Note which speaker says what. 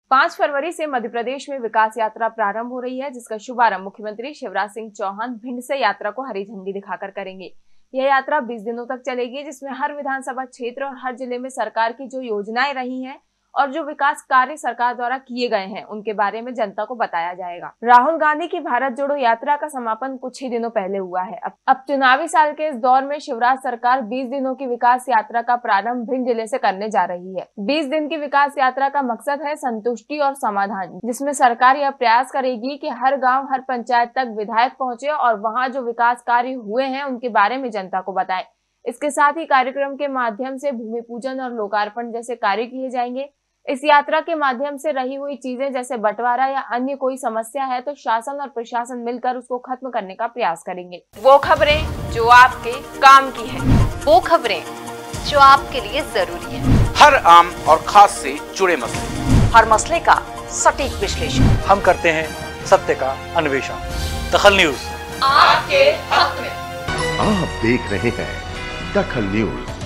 Speaker 1: 5 फरवरी से मध्य प्रदेश में विकास यात्रा प्रारंभ हो रही है, जिसका शुभारंभ मुख्यमंत्री शिवराज सिंह चौहान भिंड से यात्रा को हरी झंडी दिखाकर करेंगे। यह यात्रा 20 दिनों तक चलेगी, जिसमें हर विधानसभा क्षेत्र और हर जिले में सरकार की जो योजनाएं रही हैं और जो विकास कार्य सरकार द्वारा किए गए हैं उनके बारे में जनता को बताया जाएगा। राहुल गांधी की भारत जोड़ो यात्रा का समापन कुछ ही दिनों पहले हुआ है। अब चुनावी साल के इस दौर में शिवराज सरकार 20 दिनों की विकास यात्रा का प्रारंभ भिंड जिले से करने जा रही है। 20 दिन की विकास यात्रा का मकसद है संतुष्टि और समाधान, जिसमें सरकार यह प्रयास करेगी कि हर गाँव हर पंचायत तक विधायक पहुँचे और वहाँ जो विकास कार्य हुए हैं उनके बारे में जनता को बताए। इसके साथ ही कार्यक्रम के माध्यम से भूमि पूजन और लोकार्पण जैसे कार्य किए जाएंगे। इस यात्रा के माध्यम से रही हुई चीजें जैसे बंटवारा या अन्य कोई समस्या है तो शासन और प्रशासन मिलकर उसको खत्म करने का प्रयास करेंगे। वो खबरें जो आपके काम की है,
Speaker 2: वो खबरें जो आपके लिए जरूरी है,
Speaker 3: हर आम और खास से जुड़े मसले,
Speaker 2: हर मसले का सटीक विश्लेषण
Speaker 4: हम करते हैं सत्य का अन्वेषण। दखल न्यूज
Speaker 2: आपके हक में।
Speaker 5: आप देख रहे हैं दखल न्यूज।